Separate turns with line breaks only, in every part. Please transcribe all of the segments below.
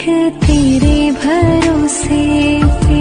तेरे भरोसे पे।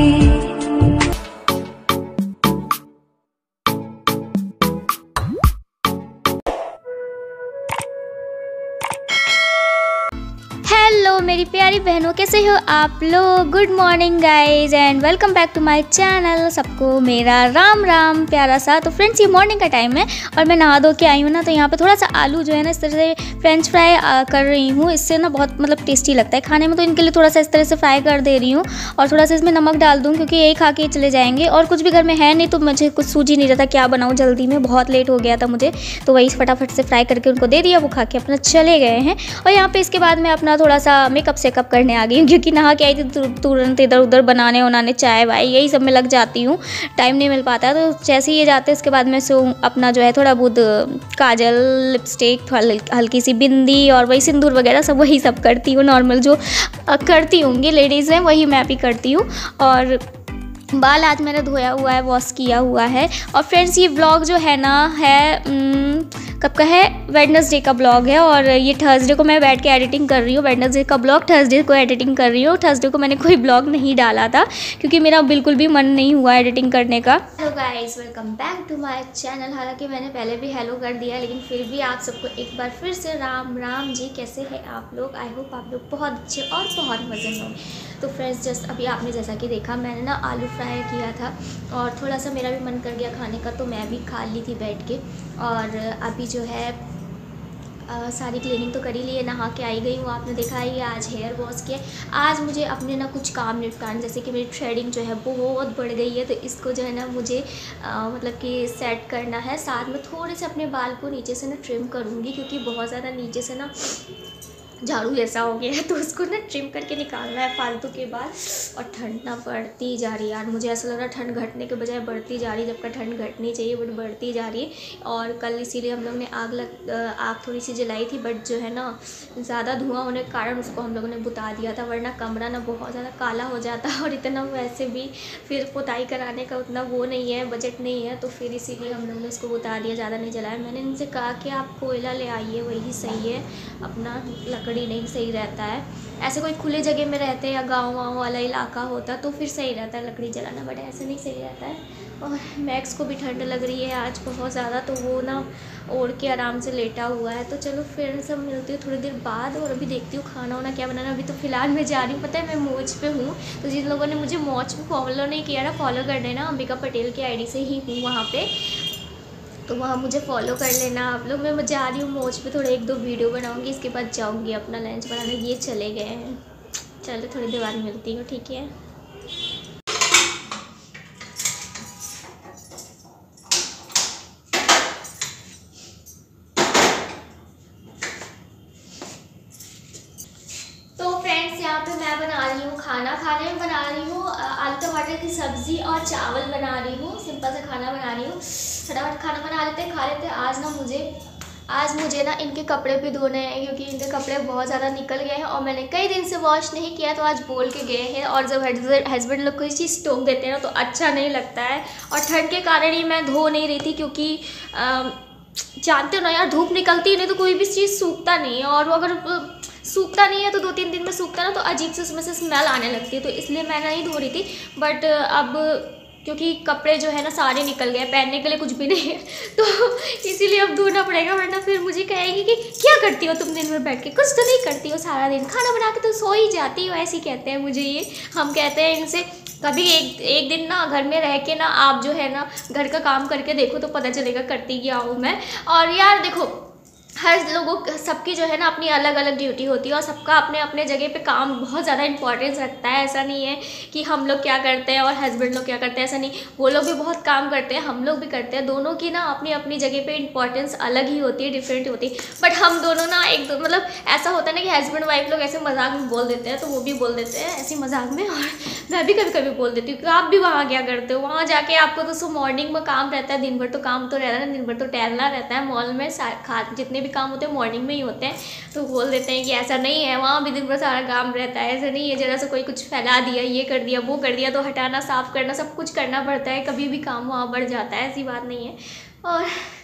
हेलो मेरी प्यारी बहनों, कैसे हो आप लोग। Good morning guys and welcome back to my channel. सबको मेरा राम राम प्यारा सा। तो फ्रेंड्स, ये मॉर्निंग का टाइम है और मैं नहा धो के आई हूँ ना, तो यहाँ पे थोड़ा सा आलू जो है ना इस तरह से फ्रेंच फ्राई कर रही हूँ। इससे ना बहुत टेस्टी लगता है खाने में, तो इनके लिए थोड़ा सा इस तरह से फ्राई कर दे रही हूँ और थोड़ा सा इसमें नमक डाल दूँ क्योंकि यही खा के चले जाएंगे और कुछ भी घर में है नहीं, तो मुझे कुछ सूझ ही नहीं रहा था क्या बनाऊँ जल्दी में, बहुत लेट हो गया था मुझे, तो वही फटाफट से फ्राई करके उनको दे दिया, वो खा के अपना चले गए हैं। और यहाँ पे इसके बाद मैं अपना थोड़ा सा मेकअप सेकअप करने आ गई हूँ क्योंकि नहा के आई थी तुरंत इधर उधर बनाने चाय वाय यही सब में लग जाती हूँ, टाइम नहीं मिल पाता। तो जैसे ही ये जाते हैं उसके बाद मैं अपना जो है थोड़ा बहुत काजल, लिपस्टिक, हल्की सी बिंदी और वही सिंदूर वगैरह सब वही सब करती हूँ, नॉर्मल जो करती होंगी लेडीज़ हैं वही मैं भी करती हूँ। और बाल आज मैंने धोया हुआ है, वॉश किया हुआ है। और फ्रेंड्स, ये व्लॉग जो है ना कब का है, वेडनेसडे का ब्लॉग है और ये थर्सडे को मैं बैठ के एडिटिंग कर रही हूँ। वेडनेसडे का ब्लॉग थर्सडे को एडिटिंग कर रही हूँ। थर्सडे को मैंने कोई ब्लॉग नहीं डाला था क्योंकि मेरा बिल्कुल भी मन नहीं हुआ एडिटिंग करने का। Hello guys, welcome back to my channel. हालांकि मैंने पहले भी हेलो कर दिया, लेकिन फिर भी आप सबको एक बार फिर से राम राम जी। कैसे हैं आप लोग। आई होप आप लोग बहुत अच्छे और बहुत मज़े में होंगे। तो फ्रेंड्स, जस्ट अभी आपने जैसा कि देखा, मैंने ना आलू फ्राई किया था और थोड़ा सा मेरा भी मन कर गया खाने का, तो मैं भी खा ली थी बैठ के। और अभी जो है सारी क्लीनिंग तो कर ही ली है, नहा के आई गई हूँ। आपने देखा ही, आज हेयर वॉश किया। आज मुझे अपने ना कुछ काम निपटाने, जैसे कि मेरी थ्रेडिंग जो है बहुत बढ़ गई है, तो इसको जो है ना मुझे मतलब कि सेट करना है। साथ में थोड़े से अपने बाल को नीचे से ना ट्रिम करूँगी क्योंकि बहुत ज़्यादा नीचे से ना झाड़ू जैसा हो गया है, तो उसको ना ट्रिम करके निकालना है फालतू के बाल। और ठंड ना बढ़ती जा रही है यार, मुझे ऐसा लग रहा है ठंड घटने के बजाय बढ़ती जा रही है, जबकि ठंड घटनी चाहिए बट बढ़ती जा रही है। और कल इसीलिए हम लोग ने आग थोड़ी सी जलाई थी, बट जो है ना ज़्यादा धुआं होने के कारण उसको हम लोगों ने बुता दिया था, वरना कमरा ना बहुत ज़्यादा काला हो जाता है और इतना वैसे भी फिर पुताई कराने का उतना वो नहीं है, बजट नहीं है, तो फिर इसीलिए हम लोग ने उसको बुता दिया, ज़्यादा नहीं जलाया। मैंने इनसे कहा कि आप कोयला ले आइए, वही सही है, अपना लकड़ी नहीं सही रहता है। ऐसे कोई खुले जगह में रहते हैं या गाँव वाला इलाका होता तो फिर सही रहता है लकड़ी जलाना, बट ऐसे नहीं सही रहता है। और मैक्स को भी ठंड लग रही है आज बहुत ज़्यादा, तो वो ना ओढ़ के आराम से लेटा हुआ है। तो चलो फिर सब मिलती हूँ थोड़ी देर बाद और अभी देखती हूँ खाना वाना क्या बनाना। अभी तो फ़िलहाल मैं जा रही हूँ, पता है मैं मौज पे हूँ, तो जिन लोगों ने मुझे मौज पे फॉलो नहीं किया ना, फॉलो कर देना, अंबिका पटेल की आईडी से ही हूँ वहाँ पे, तो वहाँ मुझे फॉलो कर लेना आप लोग। मैं जा रही हूँ मौज पे, थोड़े एक दो वीडियो बनाऊँगी, इसके बाद जाऊँगी अपना लंच बनाने। ये चले गए हैं, चलो थोड़ी देर बाद मिलती हूँ, ठीक है। तो फ्रेंड्स, यहाँ पे मैं बना रही हूँ खाना। खाने में बना रही हूँ आलू टमाटर की सब्ज़ी और चावल बना रही हूँ, सिंपल सा खाना बना रही हूँ। फटाफट खाना बना लेते हैं, खा लेते हैं। आज मुझे ना इनके कपड़े भी धोने हैं क्योंकि इनके कपड़े बहुत ज़्यादा निकल गए हैं और मैंने कई दिन से वॉश नहीं किया, तो आज बोल के गए हैं। और जब हस्बैंड लोग कोई चीज़ टोक देते हैं ना तो अच्छा नहीं लगता है, और ठंड के कारण ही मैं धो नहीं रही थी क्योंकि जानते हो ना यार, धूप निकलती है नहीं तो कोई भी चीज़ सूखता नहीं है, और वो अगर सूखता नहीं है तो 2-3 दिन में सूखता है ना, तो अजीब से उसमें से स्मेल आने लगती है, तो इसलिए मैं नहीं धो रही थी। बट अब क्योंकि कपड़े जो है ना सारे निकल गए, पहनने के लिए कुछ भी नहीं है, तो इसीलिए अब धोना पड़ेगा, वरना फिर मुझे कहेगी कि क्या करती हो तुम दिन भर बैठ के, कुछ तो नहीं करती हो सारा दिन, खाना बना के तो सो ही जाती हो, ऐसे ही कहते हैं मुझे ये। हम कहते हैं इनसे कभी एक दिन ना घर में रह के ना आप जो है ना घर का काम करके देखो तो पता चलेगा करती क्या हूँ मैं। और यार देखो, हर लोगों सबकी जो है ना अपनी अलग अलग ड्यूटी होती है और सबका अपने अपने जगह पे काम बहुत ज़्यादा इंपॉर्टेंस रखता है। ऐसा नहीं है कि हम लोग क्या करते हैं और हस्बैंड लोग क्या करते हैं, ऐसा नहीं, वो लोग भी बहुत काम करते हैं, हम लोग भी करते हैं, दोनों की ना अपनी अपनी जगह पे इंपॉर्टेंस अलग ही होती है, डिफरेंट होती है। बट हम दोनों ना एक दो मतलब ऐसा होता है ना कि हस्बैंड वाइफ लोग ऐसे मजाक में बोल देते हैं, तो वो भी बोल देते हैं ऐसी मजाक में, और मैं भी कभी कभी बोल देती हूँ कि आप भी वहाँ क्या करते हो, वहाँ जाके आपको तो सुबह मॉर्निंग में काम रहता है, दिन भर तो काम तो रहता है, दिन भर तो टहलना रहता है मॉल में, जितने भी काम होते हैं मॉर्निंग में ही होते हैं। तो बोल देते हैं कि ऐसा नहीं है, वहाँ भी दिन भर सारा काम रहता है, ऐसा नहीं है जरा सा कोई कुछ फैला दिया, ये कर दिया वो कर दिया तो हटाना साफ करना सब कुछ करना पड़ता है, कभी भी काम वहाँ बढ़ जाता है, ऐसी बात नहीं है।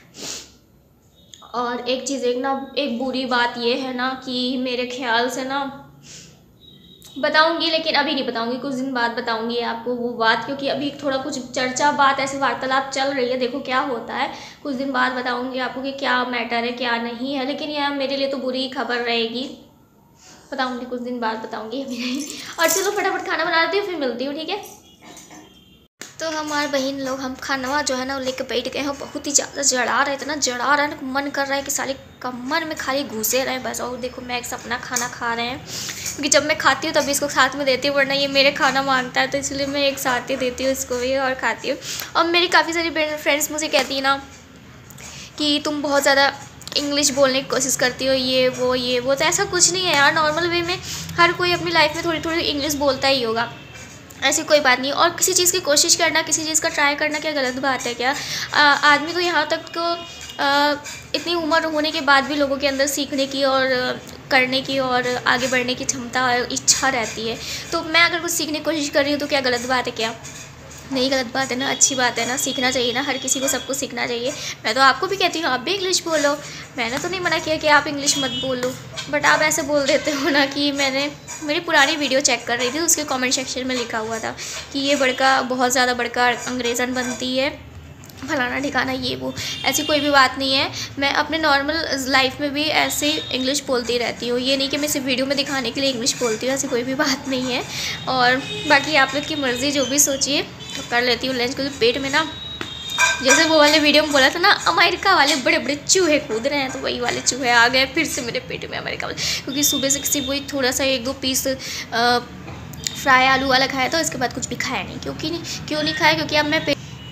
और एक चीज़ एक बुरी बात ये है ना कि मेरे ख्याल से ना बताऊंगी, लेकिन अभी नहीं बताऊंगी, कुछ दिन बाद बताऊंगी आपको वो बात, क्योंकि अभी थोड़ा कुछ चर्चा बात ऐसी वार्तालाप चल रही है, देखो क्या होता है। कुछ दिन बाद बताऊंगी आपको कि क्या मैटर है क्या नहीं है, लेकिन यह मेरे लिए तो बुरी खबर रहेगी। बताऊंगी कुछ दिन बाद, बताऊंगी अभी नहीं। और चलो फटाफट खाना बना देती हूँ, फिर मिलती हूँ, ठीक है। तो हमारे बहन लोग हम खाना जो है ना वो लेके बैठ गए हैं। बहुत ही ज़्यादा जड़ा रहा है, इतना जड़ा रहा है ना, मन कर रहा है कि साले कमर में खाली घुसे रहे बस। और देखो मैक्स अपना खाना खा रहे हैं, क्योंकि जब मैं खाती हूँ तभी इसको साथ में देती हूँ, वरना ये मेरे खाना मांगता है, तो इसलिए मैं एक साथ ही देती हूँ इसको भी और खाती हूँ। और मेरी काफ़ी सारी फ्रेंड्स मुझे कहती है ना कि तुम बहुत ज़्यादा इंग्लिश बोलने की कोशिश करती हो, ये वो। तो ऐसा कुछ नहीं है यार, नॉर्मल वे में हर कोई अपनी लाइफ में थोड़ी थोड़ी इंग्लिश बोलता ही होगा, ऐसी कोई बात नहीं। और किसी चीज़ की कोशिश करना, किसी चीज़ का ट्राई करना क्या गलत बात है क्या? आदमी को यहाँ तक को इतनी उम्र होने के बाद भी लोगों के अंदर सीखने की और करने की और आगे बढ़ने की क्षमता और इच्छा रहती है। तो मैं अगर कुछ सीखने की कोशिश कर रही हूँ तो क्या गलत बात है क्या? नहीं गलत बात है ना, अच्छी बात है ना, सीखना चाहिए ना, हर किसी को सब कुछ सीखना चाहिए। मैं तो आपको भी कहती हूँ आप भी इंग्लिश बोलो, मैंने तो नहीं मना किया कि आप इंग्लिश मत बोलो, बट आप ऐसे बोल देते हो ना कि मैंने मेरी पुरानी वीडियो चेक कर रही थी, उसके कमेंट सेक्शन में लिखा हुआ था कि ये बड़का बहुत ज़्यादा बड़का अंग्रेज़न बनती है, फलाना ठिकाना ये वो। ऐसी कोई भी बात नहीं है, मैं अपने नॉर्मल लाइफ में भी ऐसे इंग्लिश बोलती रहती हूँ, ये नहीं कि मैं सिर्फ वीडियो में दिखाने के लिए इंग्लिश बोलती हूँ, ऐसी कोई भी बात नहीं है। और बाकी आप लोग की मर्ज़ी, जो भी सोचिए तो कर लेती हूँ लंच, क्योंकि पेट में ना, जैसे वो वाले वीडियो में बोला था ना अमेरिका वाले बड़े बड़े चूहे कूद रहे हैं, तो वही वाले चूहे आ गए फिर से मेरे पेट में, अमेरिका वाले। क्योंकि सुबह से किसी वही थोड़ा सा 1-2 पीस फ्राई आलू वाला खाया था, इसके बाद कुछ भी खाया नहीं। क्यों नहीं खाया? क्योंकि अब मैं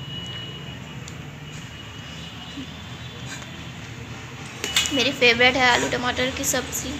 मेरी फेवरेट है आलू टमाटर की सब्ज़ी।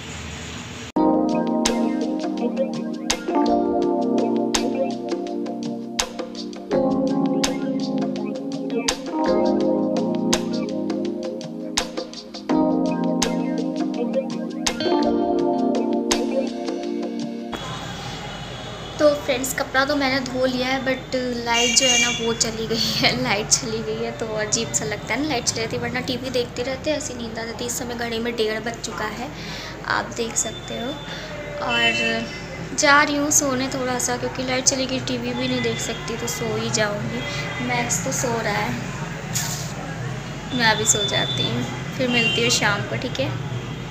तो फ्रेंड्स कपड़ा तो मैंने धो लिया है, बट लाइट जो है ना वो चली गई है, लाइट चली गई है तो अजीब सा लगता है ना लाइट चली जाती, वरना टीवी देखते रहते ऐसी नींद आ जाती। इस समय घड़ी में 1:30 बज चुका है, आप देख सकते हो। और जा रही हूँ सोने थोड़ा सा, क्योंकि लाइट चली गई, टीवी भी नहीं देख सकती, तो सो ही जाऊँगी। मैक्स तो सो रहा है, मैं भी सो जाती हूँ, फिर मिलती हूँ शाम को, ठीक है।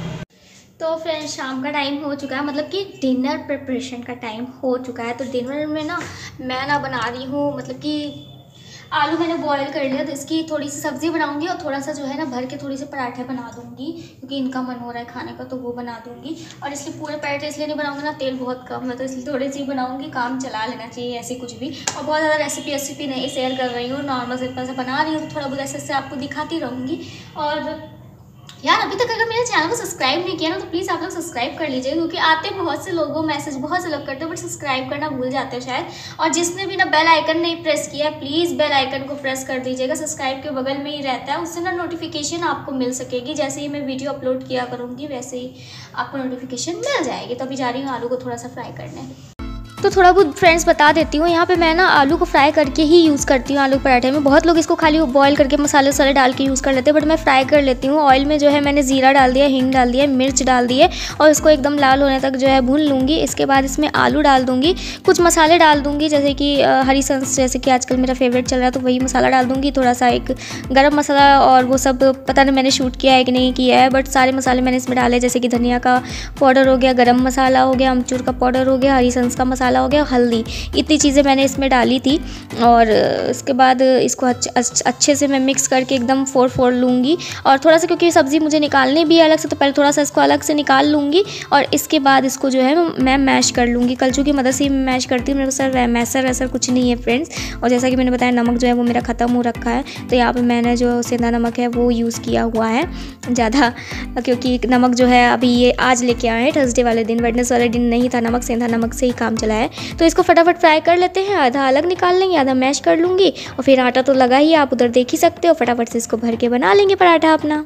तो फ्रेंड्स शाम का टाइम हो चुका है, मतलब कि डिनर प्रिपरेशन का टाइम हो चुका है। तो डिनर में ना मैं ना बना रही हूँ, मतलब कि आलू मैंने बॉईल कर लिया, तो इसकी थोड़ी सी सब्ज़ी बनाऊंगी और थोड़ा सा जो है ना भर के थोड़ी सी पराठे बना दूंगी, क्योंकि इनका मन हो रहा है खाने का, तो वो बना दूंगी। और इसलिए पूरे पराठे इसलिए नहीं बनाऊंगी ना, तेल बहुत कम है, तो इसलिए थोड़ी सी बनाऊंगी, काम चला लेना चाहिए ऐसे कुछ भी। और बहुत ज़्यादा रेसिपी नहीं शेयर कर रही हूँ, नॉर्मल सिंपल से बना रही हूँ, तो थोड़ा बहुत ऐसे आपको दिखाती रहूँगी। और यार अभी तक अगर मेरे चैनल को सब्सक्राइब नहीं किया ना, तो प्लीज़ आप लोग सब्सक्राइब कर लीजिए, क्योंकि आते बहुत से लोगों मैसेज बहुत से लोग करते हो, बट सब्सक्राइब करना भूल जाते हो शायद। और जिसने भी ना बेल आइकन नहीं प्रेस किया है, प्लीज़ बेल आइकन को प्रेस कर दीजिएगा, सब्सक्राइब के बगल में ही रहता है, उससे ना नोटिफिकेशन आपको मिल सकेगी। जैसे ही मैं वीडियो अपलोड किया करूँगी वैसे ही आपको नोटिफिकेशन मिल जाएगी। तो अभी जा रही हूँ आलू को थोड़ा सा फ्राई करने। तो थोड़ा बहुत फ्रेंड्स बता देती हूँ, यहाँ पे मैं ना आलू को फ्राई करके ही यूज़ करती हूँ आलू पराठे में। बहुत लोग इसको खाली बॉईल करके मसाले वसाले डाल के यूज़ कर लेते हैं, बट मैं फ्राई कर लेती हूँ। ऑयल में जो है मैंने ज़ीरा डाल दिया, हींग डाल दिया, मिर्च डाल दिए और इसको एकदम लाल होने तक जो है भून लूँगी। इसके बाद इसमें आलू डाल दूँगी, कुछ मसाले डाल दूँगी, जैसे कि हरी सन्स, जैसे कि आजकल मेरा फेवरेट चल रहा है, तो वही मसाला डाल दूँगी। थोड़ा सा एक गर्म मसाला, और वो सब पता नहीं मैंने शूट किया है कि नहीं किया है, बट सारे मसाले मैंने इसमें डाले, जैसे कि धनिया का पाउडर हो गया, गरम मसाला हो गया, अमचूर का पाउडर हो गया, हरी सन्स का मसाला हो गया, हल्दी, इतनी चीज़ें मैंने इसमें डाली थी। और इसके बाद इसको अच्छे से मैं मिक्स करके एकदम फोड़ लूँगी। और थोड़ा सा, क्योंकि सब्ज़ी मुझे निकालनी भी है अलग से, तो पहले थोड़ा सा इसको अलग से निकाल लूँगी और इसके बाद इसको जो है मैं मैश कर लूँगी। कलछू की मदद से ही मैश करती हूँ, मेरे सर मैसर वैसर कुछ नहीं है फ्रेंड्स। और जैसा कि मैंने बताया नमक जो है वो मेरा ख़त्म हो रखा है, तो यहाँ पर मैंने जो सेंधा नमक है वो यूज़ किया हुआ है ज़्यादा, क्योंकि नमक जो है अभी ये आज लेके आए हैं थर्सडे वाले दिन, वेडनेसडे वाले दिन नहीं था नमक, सेंधा नमक से ही काम चला है। तो इसको फटाफट फ्राई कर लेते हैं, आधा अलग निकाल लेंगे, आधा मैश कर लूँगी। और फिर आटा तो लगा ही, आप उधर देख ही सकते हो, फटाफट से इसको भर के बना लेंगे पराठा अपना।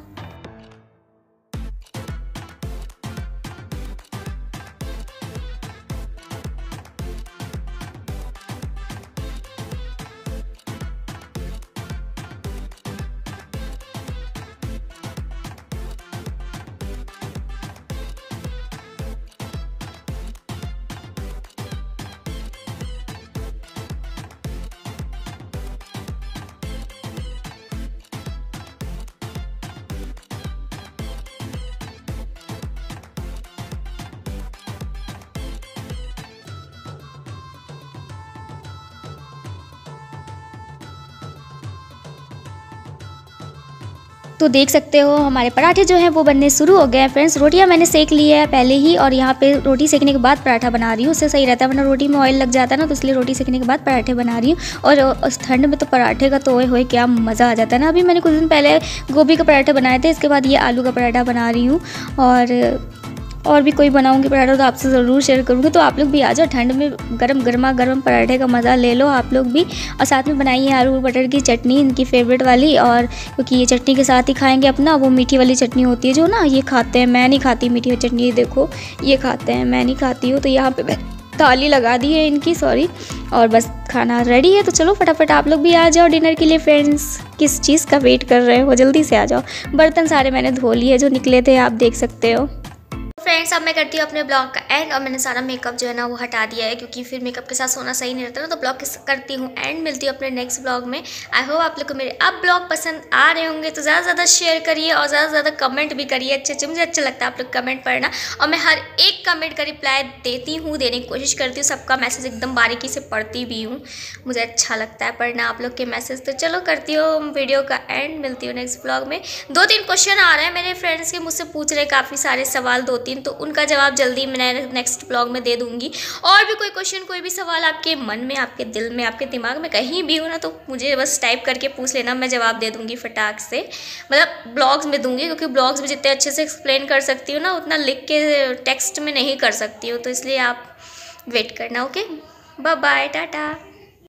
तो देख सकते हो हमारे पराठे जो हैं वो बनने शुरू हो गए हैं फ्रेंड्स। रोटियां मैंने सेक ली है पहले ही, और यहाँ पे रोटी सेकने के बाद पराठा बना रही हूँ। उससे सही रहता है, वरना रोटी में ऑयल लग जाता है ना, तो इसलिए रोटी सेकने के बाद पराठे बना रही हूँ। और उस ठंड में तो पराठे का तो ओए होए क्या मज़ा आ जाता है ना। अभी मैंने कुछ दिन पहले गोभी का पराठा बनाए थे, इसके बाद ये आलू का पराठा बना रही हूँ। और भी कोई बनाऊंगी पराठा तो आपसे ज़रूर शेयर करूँगी। तो आप लोग भी आ जाओ, ठंड में गर्मा गर्म पराठे का मज़ा ले लो आप लोग भी। और साथ में बनाइए आलू मटर की चटनी, इनकी फेवरेट वाली। और क्योंकि ये चटनी के साथ ही खाएंगे अपना, वो मीठी वाली चटनी होती है जो ना ये खाते हैं, मैं नहीं खाती मीठी वाली चटनी। देखो ये खाते हैं, मैं नहीं खाती हूँ। तो यहाँ पे ताली लगा दी है इनकी, सॉरी। और बस खाना रेडी है, तो चलो फटाफट आप लोग भी आ जाओ डिनर के लिए फ्रेंड्स। किस चीज़ का वेट कर रहे हो, जल्दी से आ जाओ। बर्तन सारे मैंने धो लिए जो निकले थे, आप देख सकते हो। फ्रेंड्स अब मैं करती हूँ अपने ब्लॉग का एंड, और मैंने सारा मेकअप जो है ना वो हटा दिया है, क्योंकि फिर मेकअप के साथ सोना सही नहीं रहता ना। तो ब्लॉग करती हूँ एंड, मिलती हूँ अपने नेक्स्ट ब्लॉग में। आई होप आप लोग को मेरे अब ब्लॉग पसंद आ रहे होंगे, तो ज़्यादा से ज़्यादा शेयर करिए और ज़्यादा से ज़्यादा कमेंट भी करिए। अच्छे मुझे अच्छा लगता है आप लोग कमेंट पढ़ना, और मैं हर एक कमेंट का रिप्लाई देती हूँ, देने की कोशिश करती हूँ। सबका मैसेज एकदम बारीकी से पढ़ती भी हूँ, मुझे अच्छा लगता है पढ़ना आप लोग के मैसेज। तो चलो करती हूँ वीडियो का एंड, मिलती हूँ नेक्स्ट ब्लॉग में। 2-3 क्वेश्चन आ रहे हैं मेरे फ्रेंड्स के, मुझसे पूछ रहे काफ़ी सारे सवाल 2-3, तो उनका जवाब जल्दी मैं नेक्स्ट ब्लॉग में दे दूंगी। और भी कोई क्वेश्चन, कोई भी सवाल आपके मन में, आपके दिल में, आपके दिमाग में कहीं भी हो ना, तो मुझे बस टाइप करके पूछ लेना, मैं जवाब दे दूंगी फटाक से। मतलब ब्लॉग्स में दूंगी, क्योंकि ब्लॉग्स में जितने अच्छे से एक्सप्लेन कर सकती हूँ ना, उतना लिख के टेक्स्ट में नहीं कर सकती हूँ। तो इसलिए आप वेट करना, ओके। Bye bye, Tata.